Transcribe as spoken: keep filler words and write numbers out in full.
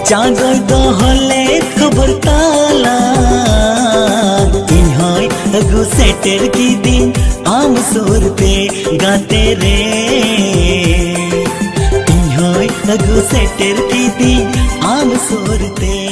चागोय तो हले खबर ताला इन्होय अगु सेटर की दिन आम सुरते गाते रे इन्होय अगु सेटर की दिन आम सुरते।